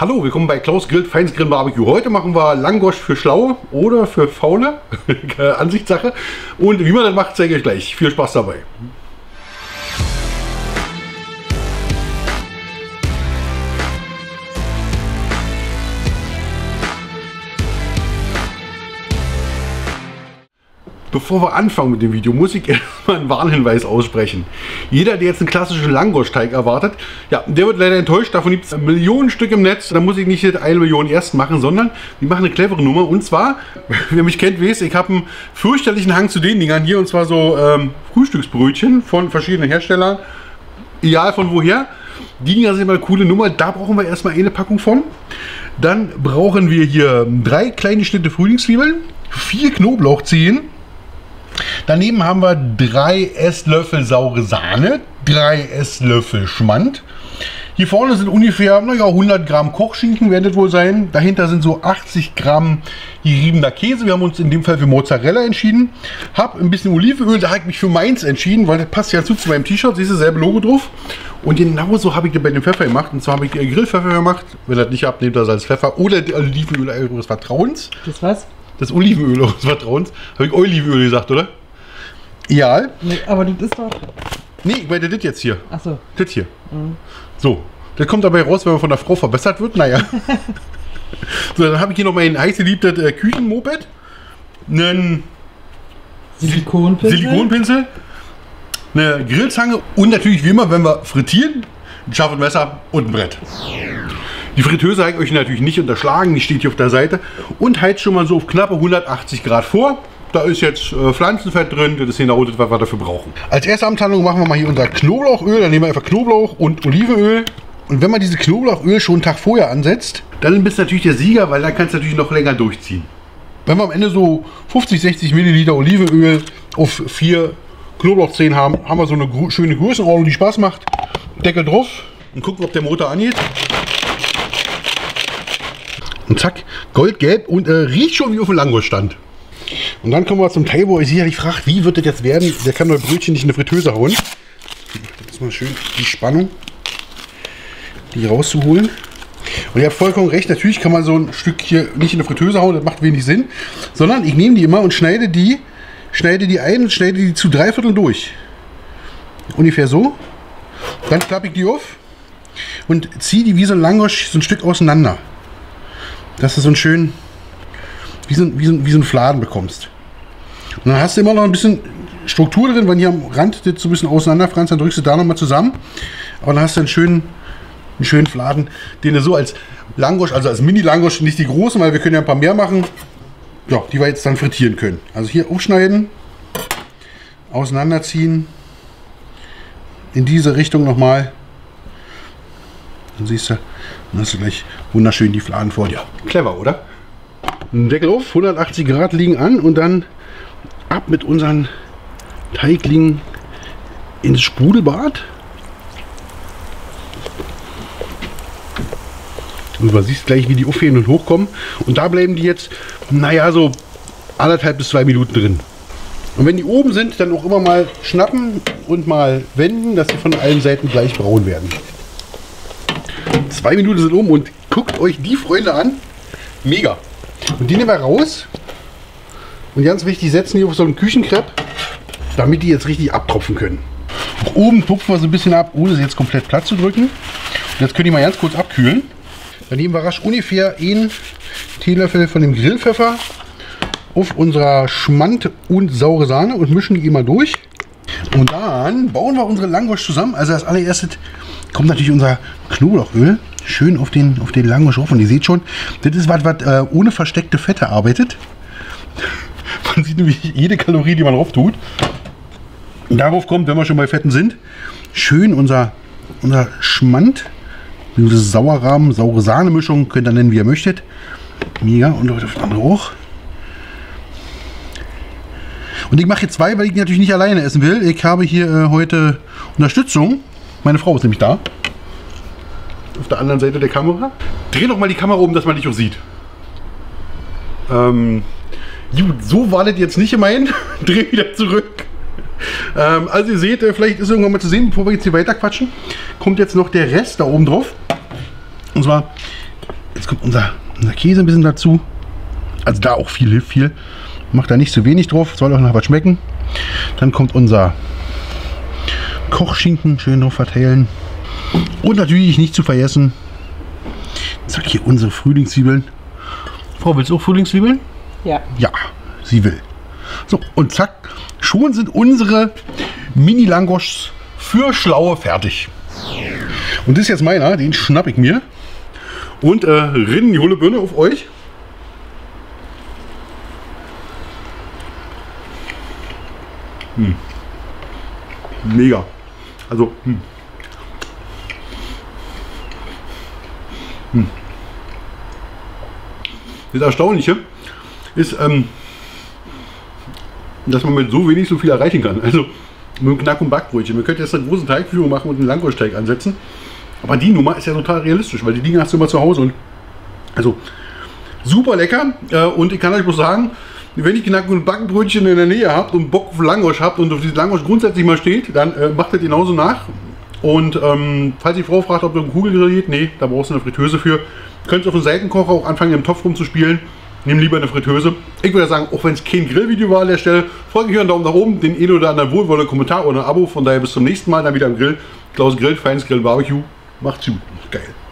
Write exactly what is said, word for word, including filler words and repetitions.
Hallo, willkommen bei Klaus Grillt Feins Grill Barbecue. Heute machen wir Langosch für Schlaue oder für Faule, Ansichtssache. Und wie man das macht, zeige ich euch gleich. Viel Spaß dabei. Bevor wir anfangen mit dem Video, muss ich erstmal einen Warnhinweis aussprechen. Jeder, der jetzt einen klassischen Langosch-Teig erwartet, ja, der wird leider enttäuscht. Davon gibt es Millionen Stück im Netz. Da muss ich nicht eine Million erst machen, sondern wir machen eine clevere Nummer. Und zwar, wer mich kennt, weiß, ich habe einen fürchterlichen Hang zu den Dingern hier. Und zwar so ähm, Frühstücksbrötchen von verschiedenen Herstellern. Egal von woher. Die Dinger sind mal eine coole Nummer. Da brauchen wir erstmal eine Packung von. Dann brauchen wir hier drei kleine Schnitte Frühlingszwiebeln, vier Knoblauchzehen. Daneben haben wir drei Esslöffel saure Sahne, drei Esslöffel Schmand. Hier vorne sind ungefähr naja, hundert Gramm Kochschinken, werden das wohl sein. Dahinter sind so achtzig Gramm geriebener Käse. Wir haben uns in dem Fall für Mozzarella entschieden. Hab ein bisschen Olivenöl, da habe ich mich für meins entschieden, weil das passt ja zu meinem T-Shirt. Siehst du, selbe Logo drauf. Und genauso habe ich das bei dem Pfeffer gemacht. Und zwar habe ich Grillpfeffer gemacht. Wenn ihr das nicht habt, nehmt das als Pfeffer oder Olivenöl eures Vertrauens. Das was? Das Olivenöl eures Vertrauens. Habe ich Olivenöl gesagt, oder? Ja. Nee, aber das ist doch... Nee, ich meine das jetzt hier. Ach so. Das hier. Mhm. So. Das kommt dabei raus, wenn man von der Frau verbessert wird. Naja. So, dann habe ich hier noch mein heiß geliebtes äh, Küchenmoped. Einen Silikonpinsel. Silikonpinsel. Eine Grillzange. Und natürlich wie immer, wenn wir frittieren, ein scharfes Messer und ein Brett. Die Fritteuse habe ich euch natürlich nicht unterschlagen. Die steht hier auf der Seite. Und heizt schon mal so auf knappe hundertachtzig Grad vor. Da ist jetzt äh, Pflanzenfett drin, das ist genau das, was wir dafür brauchen. Als erste Abteilung machen wir mal hier unser Knoblauchöl. Dann nehmen wir einfach Knoblauch und Olivenöl. Und wenn man diese Knoblauchöl schon einen Tag vorher ansetzt, dann bist du natürlich der Sieger, weil dann kannst du natürlich noch länger durchziehen. Wenn wir am Ende so fünfzig, sechzig Milliliter Olivenöl auf vier Knoblauchzehen haben, haben wir so eine schöne Größenordnung, die Spaß macht. Deckel drauf und gucken, ob der Motor angeht. Und zack, goldgelb und äh, riecht schon wie auf dem Langosch-Stand. Und dann kommen wir zum Teil, wo ihr sicherlich fragt, wie wird das jetzt werden? Der kann doch Brötchen nicht in eine Fritteuse hauen. Das ist mal schön die Spannung, die rauszuholen. Und ihr habt vollkommen recht, natürlich kann man so ein Stück hier nicht in eine Fritteuse hauen, das macht wenig Sinn. Sondern ich nehme die immer und schneide die, schneide die ein und schneide die zu drei Vierteln durch. Ungefähr so. Dann klappe ich die auf und ziehe die wie so ein Langosch so ein Stück auseinander. Dass du so einen schönen, wie so, wie, so, wie so einen Fladen bekommst. Und dann hast du immer noch ein bisschen Struktur drin, wenn hier am Rand das so ein bisschen auseinanderfranst, dann drückst du da nochmal zusammen. Aber dann hast du einen schönen, einen schönen Fladen, den du so als Langosch, also als Mini-Langosch, nicht die großen, weil wir können ja ein paar mehr machen, ja, die wir jetzt dann frittieren können. Also hier aufschneiden, auseinanderziehen, in diese Richtung nochmal. Dann siehst du, dann hast du gleich wunderschön die Fladen vor dir. Clever, oder? Deckel auf, hundertachtzig Grad liegen an und dann ab mit unseren Teiglingen ins Sprudelbad. Und du siehst gleich, wie die aufheben und hochkommen. Und da bleiben die jetzt, naja, so anderthalb bis zwei Minuten drin. Und wenn die oben sind, dann auch immer mal schnappen und mal wenden, dass sie von allen Seiten gleich braun werden. Zwei Minuten sind um und guckt euch die Freunde an. Mega. Und die nehmen wir raus. Und ganz wichtig, setzen die auf so einen Küchenkrepp, damit die jetzt richtig abtropfen können. Auch oben tupfen wir so ein bisschen ab, ohne sie jetzt komplett platt zu drücken. Und jetzt können die mal ganz kurz abkühlen. Dann nehmen wir rasch ungefähr einen Teelöffel von dem Grillpfeffer auf unserer Schmand und saure Sahne und mischen die immer durch. Und dann bauen wir unsere Langosch zusammen. Also als allererstes kommt natürlich unser Knoblauchöl schön auf den, auf den Langosch drauf. Und ihr seht schon, das ist was, was äh, ohne versteckte Fette arbeitet. Man sieht nämlich jede Kalorie, die man drauf tut. Und darauf kommt, wenn wir schon bei Fetten sind, schön unser, unser Schmand. Diese Sauerrahmen, saure Sahne-Mischung, könnt ihr nennen, wie ihr möchtet. Mega. Und auf das andere auch. Und ich mache jetzt zwei, weil ich natürlich nicht alleine essen will. Ich habe hier äh, heute Unterstützung. Meine Frau ist nämlich da. Auf der anderen Seite der Kamera. Dreh doch mal die Kamera um, dass man dich auch sieht. Ähm, gut, so war das jetzt nicht gemeint. Dreh wieder zurück. Ähm, also ihr seht, äh, vielleicht ist irgendwann mal zu sehen, bevor wir jetzt hier weiter quatschen, kommt jetzt noch der Rest da oben drauf. Und zwar Jetzt kommt unser, unser Käse ein bisschen dazu. Also da auch viel hilft viel. Macht da nicht so wenig drauf, soll auch noch was schmecken. Dann kommt unser Kochschinken, schön drauf verteilen. Und natürlich nicht zu vergessen, zack, hier unsere Frühlingszwiebeln. Frau, willst du auch Frühlingszwiebeln? Ja. Ja, sie will. So, und zack, schon sind unsere Mini-Langoschs für Schlaue fertig. Und das ist jetzt meiner, den schnapp ich mir. Und äh, rinnen die hohle Birne auf euch. Hm. Mega. Also, hm. Hm. Das Erstaunliche ist, ähm, dass man mit so wenig so viel erreichen kann. Also mit einem Knack- und Backbrötchen. Man könnte jetzt eine große Teigführung machen und einen Langoschteig ansetzen. Aber die Nummer ist ja total realistisch, weil die Dinge hast du immer zu Hause. Und also super lecker. Äh, und ich kann euch bloß sagen, wenn ihr Knack- und Backbrötchen in der Nähe habt und Bock auf Langosch habt und auf diese Langosch grundsätzlich mal steht, dann äh, macht das genauso nach. Und ähm, falls die Frau fragt, ob du einen Kugelgrill geht, nee, da brauchst du eine Fritteuse für. Könnt ihr auf dem Seitenkocher auch anfangen, im Topf rumzuspielen. Nimm lieber eine Fritteuse. Ich würde sagen, auch wenn es kein Grillvideo war an der Stelle, folge hier einen Daumen nach oben, den einen oder anderen wohlwollenden Kommentar oder ein Abo. Von daher bis zum nächsten Mal, dann wieder im Grill. Klaus Grill, feines Grill, Barbecue. Macht's gut. Geil.